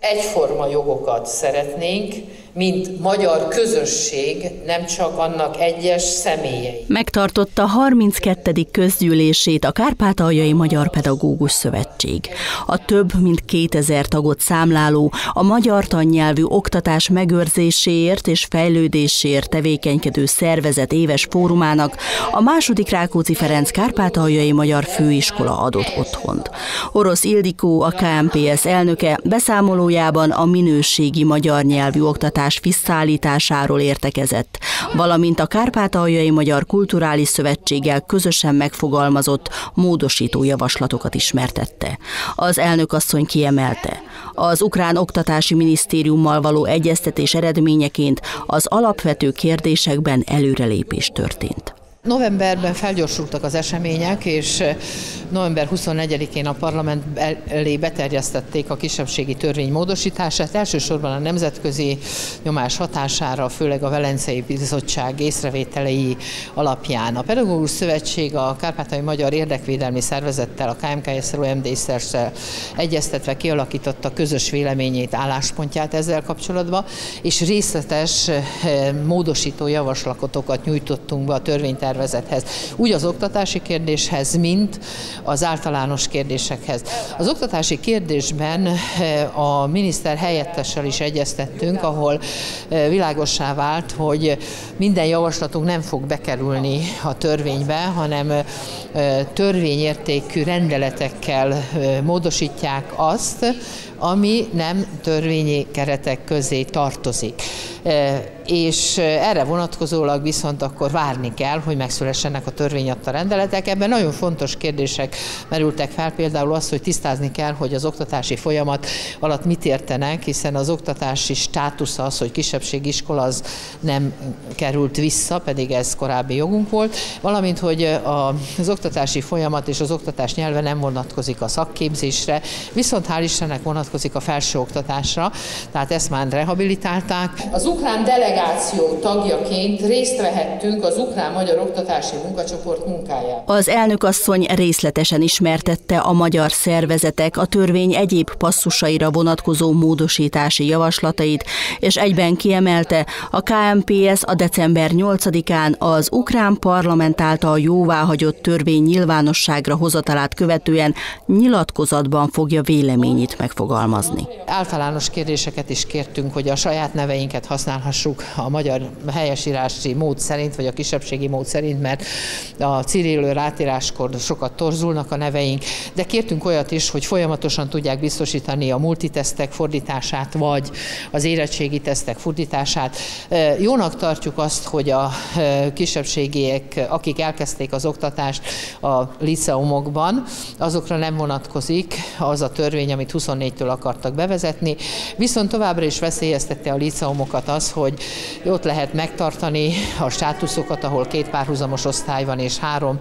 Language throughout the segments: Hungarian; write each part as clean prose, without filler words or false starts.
egyforma jogokat szeretnénk, mint magyar közösség, nem csak annak egyes személyei. Megtartotta 32. közgyűlését a Kárpátaljai Magyar Pedagógus Szövetség. A több mint 2000 tagot számláló, a magyar tannyelvű oktatás megőrzéséért és fejlődéséért tevékenykedő szervezet éves fórumának a II. Rákóczi Ferenc Kárpátaljai Magyar Főiskola adott otthont. Orosz Ildikó, a KMPS elnöke beszámolójában a minőségi magyar nyelvű oktatás visszaállításáról értekezett, valamint a Kárpátaljai Magyar Kulturális Szövetséggel közösen megfogalmazott módosító javaslatokat ismertette. Az elnökasszony kiemelte, az ukrán oktatási minisztériummal való egyeztetés eredményeként az alapvető kérdésekben előrelépés történt. Novemberben felgyorsultak az események, és november 24-én a parlament elé beterjesztették a kisebbségi törvény módosítását, elsősorban a nemzetközi nyomás hatására, főleg a Velencei Bizottság észrevételei alapján. A Pedagógus Szövetség a Kárpátaljai Magyar Érdekvédelmi Szervezettel, a KMKS-szel egyeztetve kialakította közös véleményét, álláspontját ezzel kapcsolatban, és részletes módosító javaslatokat nyújtottunk be a törvénytervezethez. Úgy az oktatási kérdéshez, mint az általános kérdésekhez. Az oktatási kérdésben a miniszter helyettessel is egyeztettünk, ahol világossá vált, hogy minden javaslatunk nem fog bekerülni a törvénybe, hanem törvényértékű rendeletekkel módosítják azt, ami nem törvényi keretek közé tartozik. És erre vonatkozólag viszont akkor várni kell, hogy megszülessenek a törvény adta rendeletek. Ebben nagyon fontos kérdések merültek fel, például az, hogy tisztázni kell, hogy az oktatási folyamat alatt mit értenek, hiszen az oktatási státusza az, hogy kisebbségi iskola, az nem került vissza, pedig ez korábbi jogunk volt, valamint, hogy az oktatási folyamat és az oktatás nyelve nem vonatkozik a szakképzésre, viszont hál' Istennek vonatkozik a felsőoktatásra, tehát ezt már rehabilitálták. Az ukrán delegáció tagjaként részt vehettünk az ukrán-magyar oktatási munkacsoport munkájában. Az elnökasszony részletesen ismertette a magyar szervezetek a törvény egyéb passzusaira vonatkozó módosítási javaslatait, és egyben kiemelte, a KMPS a december 8-án az ukrán parlament által jóváhagyott törvény nyilvánosságra hozatalát követően nyilatkozatban fogja véleményét megfogalmazni. Általános kérdéseket is kértünk, hogy a saját neveinket használhassuk a magyar helyesírási mód szerint, vagy a kisebbségi mód szerint, mert a cirillő átíráskor sokat torzulnak a neveink, de kértünk olyat is, hogy folyamatosan tudják biztosítani a multitesztek fordítását, vagy az érettségi tesztek fordítását. Jónak tartjuk azt, hogy a kisebbségiek, akik elkezdték az oktatást a liceumokban, azokra nem vonatkozik az a törvény, amit 24-től akartak bevezetni, viszont továbbra is veszélyeztette a liceumokat az, hogy ott lehet megtartani a státuszokat, ahol 2 párhuzamos osztály van és 3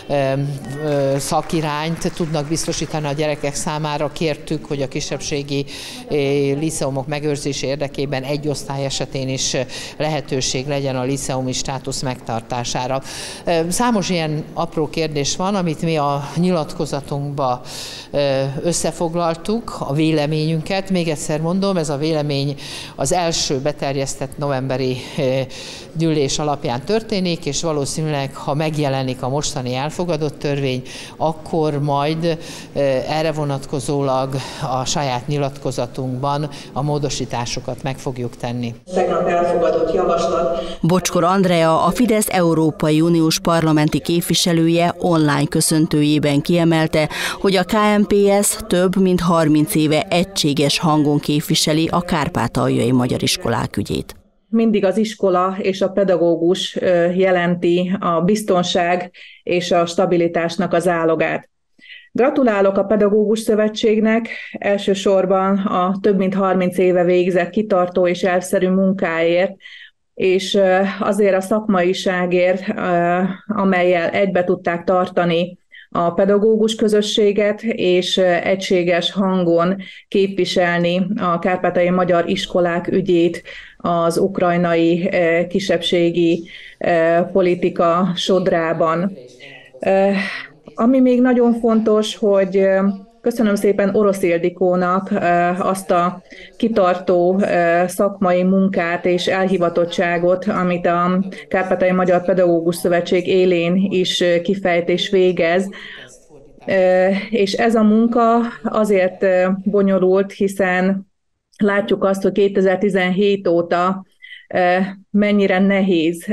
szakirányt tudnak biztosítani a gyerekek számára. Kértük, hogy a kisebbségi liceumok megőrzése érdekében egy osztály esetén is lehetőség legyen a liceumi státusz megtartására. Számos ilyen apró kérdés van, amit mi a nyilatkozatunkba összefoglaltuk, a véleményünket. Még egyszer mondom, ez a vélemény az első beterjesztett novemberi gyűlés alapján történik, és valószínűleg, ha megjelenik a mostani elfogadott törvény, akkor majd erre vonatkozólag a saját nyilatkozatunkban a módosításokat meg fogjuk tenni. Tegnap elfogadott javaslat. Bocskor Andrea, a Fidesz Európai Uniós parlamenti képviselője online köszöntőjében kiemelte, hogy a KMPS több mint 30 éve egységes hangon képviseli a kárpátaljai magyar iskolák ügyét. Mindig az iskola és a pedagógus jelenti a biztonság és a stabilitásnak az zálogát. Gratulálok a Pedagógus Szövetségnek, elsősorban a több mint 30 éve végzett kitartó és elvszerű munkáért, és azért a szakmaiságért, amellyel egybe tudták tartani a pedagógus közösséget, és egységes hangon képviselni a kárpátaljai magyar iskolák ügyét az ukrajnai kisebbségi politika sodrában. Ami még nagyon fontos, hogy Köszönöm szépen Orosz Ildikónak azt a kitartó szakmai munkát és elhivatottságot, amit a Kárpátaljai Magyar Pedagógus Szövetség élén is kifejt és végez. És ez a munka azért bonyolult, hiszen látjuk azt, hogy 2017 óta mennyire nehéz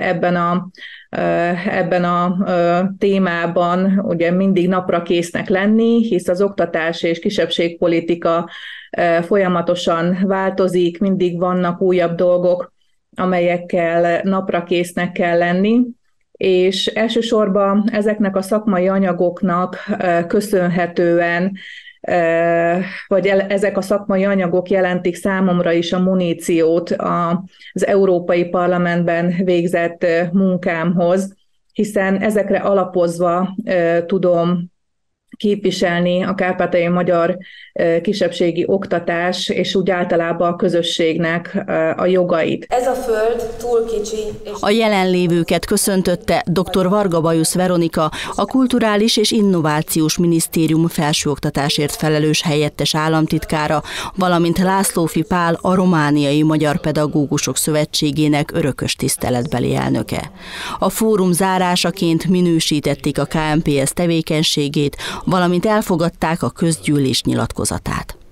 ebben a témában ugye mindig napra késznek lenni, hisz az oktatás és kisebbségpolitika folyamatosan változik, mindig vannak újabb dolgok, amelyekkel napra késznek kell lenni, és elsősorban ezeknek a szakmai anyagoknak köszönhetően vagy ezek a szakmai anyagok jelentik számomra is a muníciót az Európai Parlamentben végzett munkámhoz, hiszen ezekre alapozva tudom képviselni a kárpátaljai magyar kisebbségi oktatás, és úgy általában a közösségnek a jogait. Ez a föld túl kicsi. A jelenlévőket köszöntötte dr. Varga Bajusz Veronika, a Kulturális és Innovációs Minisztérium felsőoktatásért felelős helyettes államtitkára, valamint Lászlófi Pál, a Romániai Magyar Pedagógusok Szövetségének örökös tiszteletbeli elnöke. A fórum zárásaként minősítették a KMPS tevékenységét, valamint elfogadták a közgyűlés nyilatkozatát.